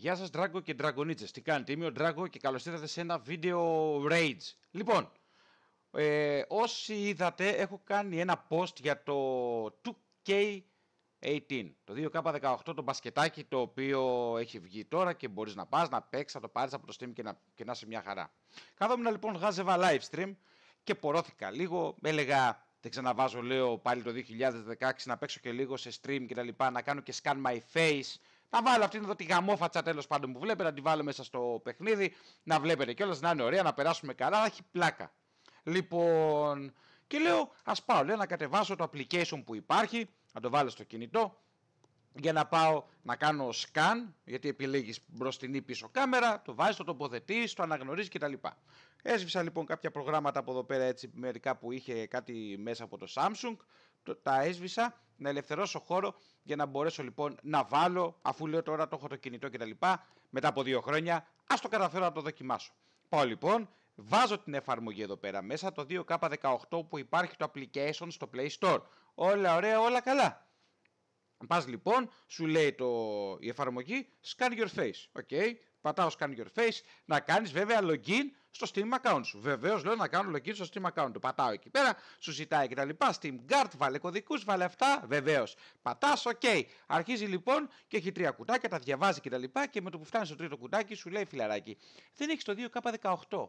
Γεια σας Drago και Dragoniτσες. Τι κάνετε, είμαι ο Drago και καλώς ήρθατε σε ένα βίντεο Rage. Λοιπόν, όσοι είδατε έχω κάνει ένα post για το 2K18, το 2K18 το μπασκετάκι το οποίο έχει βγει τώρα και μπορείς να πας να παίξεις, να το πάρεις από το Steam και να είσαι μια χαρά. Καθόμουν λοιπόν γάζευα live stream και πορώθηκα λίγο, έλεγα δεν ξαναβάζω λέω πάλι το 2016 να παίξω και λίγο σε stream και τα λοιπά, να κάνω και scan my face. Να βάλω αυτήν εδώ τη γαμόφατσα τέλος πάντων που βλέπετε, να τη βάλω μέσα στο παιχνίδι, να βλέπετε κιόλας, να είναι ωραία, να περάσουμε καλά, να έχει πλάκα. Λοιπόν, και λέω ας πάω λέω, να κατεβάσω το application που υπάρχει, να το βάλω στο κινητό, για να πάω να κάνω scan, γιατί επιλέγεις μπροστινή πίσω κάμερα, το βάζεις, το τοποθετείς, το αναγνωρίζεις κτλ. Έσβησα λοιπόν κάποια προγράμματα από εδώ πέρα, έτσι μερικά που είχε κάτι μέσα από το Samsung, τα έσβησα, να ελευθερώσω χώρο για να μπορέσω λοιπόν να βάλω, αφού λέω τώρα το έχω το κινητό κτλ. Μετά από 2 χρόνια, ας το καταφέρω να το δοκιμάσω. Πάω λοιπόν, βάζω την εφαρμογή εδώ πέρα μέσα, το 2K18 που υπάρχει το application στο Play Store. Όλα ωραία, όλα καλά. Πας λοιπόν, σου λέει η εφαρμογή Scan Your Face. Okay. Πατάω Scan Your Face, να κάνεις βέβαια login στο Steam account σου. Βεβαίως λέω να κάνω login στο Steam account. Το πατάω εκεί πέρα, σου ζητάει κτλ. Steam Guard, βάλε κωδικούς, βάλε αυτά. Βεβαίως. Πατάς, OK. Αρχίζει λοιπόν και έχει 3 κουτάκια, τα διαβάζει κτλ. Και με το που φτάνει στο τρίτο κουτάκι σου λέει φιλαράκι, δεν έχεις το 2K18.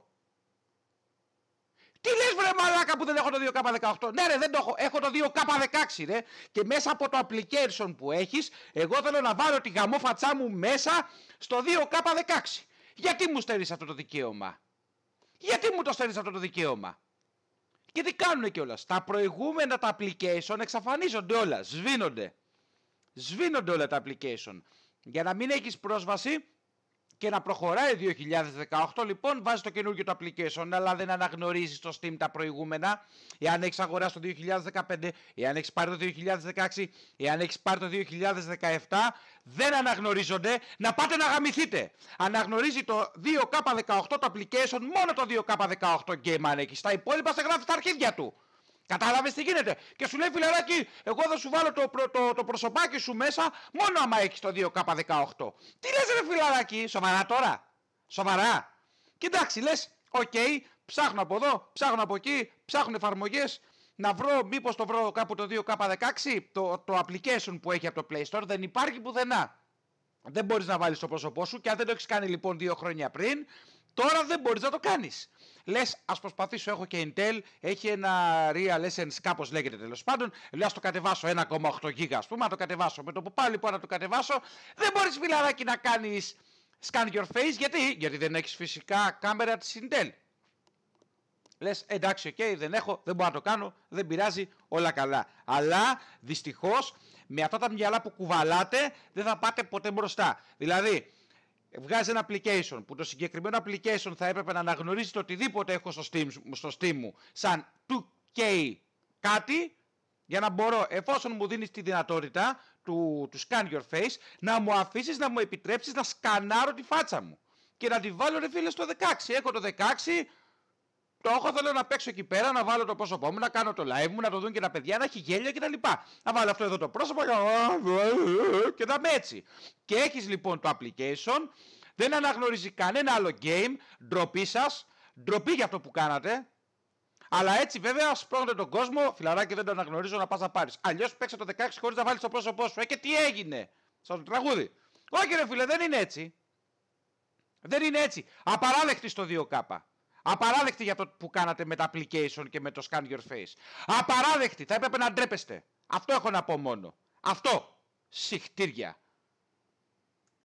Τι λες βρε μαλάκα που δεν έχω το 2K18. Ναι ρε δεν το έχω, έχω το 2K16 ρε. Και μέσα από το application που έχεις, εγώ θέλω να βάλω τη γαμόφατσά μου μέσα στο 2K16. Γιατί μου στερείς αυτό το δικαίωμα? Γιατί μου το στερείς αυτό το δικαίωμα? Και τι κάνουνε κιόλας? Τα προηγούμενα τα application εξαφανίζονται όλα, σβήνονται. Σβήνονται όλα τα application. Για να μην έχεις πρόσβαση και να προχωράει 2018 λοιπόν βάζει το καινούργιο το application, αλλά δεν αναγνωρίζει στο Steam τα προηγούμενα. Εάν έχεις αγοράσει το 2015, εάν έχεις πάρει το 2016, εάν έχεις πάρει το 2017, δεν αναγνωρίζονται. Να πάτε να γαμηθείτε. Αναγνωρίζει το 2K18 το application, μόνο το 2K18 game αν έχεις. Τα υπόλοιπα σε γράφει στα αρχίδια του. Κατάλαβες τι γίνεται? Και σου λέει φιλαράκι, εγώ θα σου βάλω το προσωπάκι σου μέσα μόνο άμα έχεις το 2K18. Τι λες ρε φιλαράκι, σοβαρά τώρα? Σοβαρά? Κοιτάξει, λες, οκ, ψάχνω από εδώ, ψάχνω από εκεί, ψάχνω εφαρμογές, να βρω, μήπως το βρω κάπου το 2K16, το application που έχει από το Play Store, δεν υπάρχει πουθενά. Δεν μπορείς να βάλεις το πρόσωπό σου και αν δεν το έχεις κάνει λοιπόν 2 χρόνια πριν, τώρα δεν μπορείς να το κάνεις. Λες, ας προσπαθήσω, έχω και Intel, έχει ένα Real Essence, κάπως λέγεται τέλος πάντων. Λέω, ας το κατεβάσω 1,8 GB, ας πούμε, να το κατεβάσω. Με το που πάω λοιπόν να το κατεβάσω, δεν μπορείς φιλαράκι να κάνεις Scan Your Face, γιατί δεν έχεις φυσικά κάμερα της Intel. Λες, εντάξει, ok, δεν έχω, δεν μπορώ να το κάνω, δεν πειράζει, όλα καλά. Αλλά δυστυχώς με αυτά τα μυαλά που κουβαλάτε δεν θα πάτε ποτέ μπροστά. Δηλαδή, βγάζει ένα application που το συγκεκριμένο application θα έπρεπε να αναγνωρίζει το οτιδήποτε έχω στο Steam μου σαν 2K κάτι, για να μπορώ, εφόσον μου δίνεις τη δυνατότητα του Scan Your Face, να μου αφήσεις, να μου επιτρέψεις να σκανάρω τη φάτσα μου και να τη βάλω ρε φίλε στο 16. Έχω το 16, το έχω, θέλω να παίξω εκεί πέρα, να βάλω το πρόσωπό μου, να κάνω το live μου, να το δουν και τα παιδιά, να έχει γέλια κτλ. Να βάλω αυτό εδώ το πρόσωπο και να είμαι έτσι. Και έχεις λοιπόν το application, δεν αναγνωρίζει κανένα άλλο game, ντροπή σας, ντροπή για αυτό που κάνατε. Αλλά έτσι βέβαια σπρώχνετε τον κόσμο, φιλαράκι δεν το αναγνωρίζω να πας να πάρεις. Αλλιώς παίξε το 16 χωρίς να βάλεις το πρόσωπό σου. Και τι έγινε στο τραγούδι? Όχι ρε φίλε, δεν είναι έτσι. Δεν είναι έτσι. Απαράδεκτη στο 2K. Απαράδεκτη για αυτό που κάνατε με τα application και με το Scan Your Face. Απαράδεκτη. Θα έπρεπε να ντρέπεστε. Αυτό έχω να πω μόνο. Αυτό. Συχτήρια.